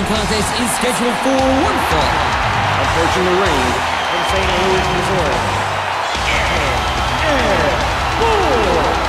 contest is scheduled for one fall. Approaching the ring from St. Louis, Missouri, and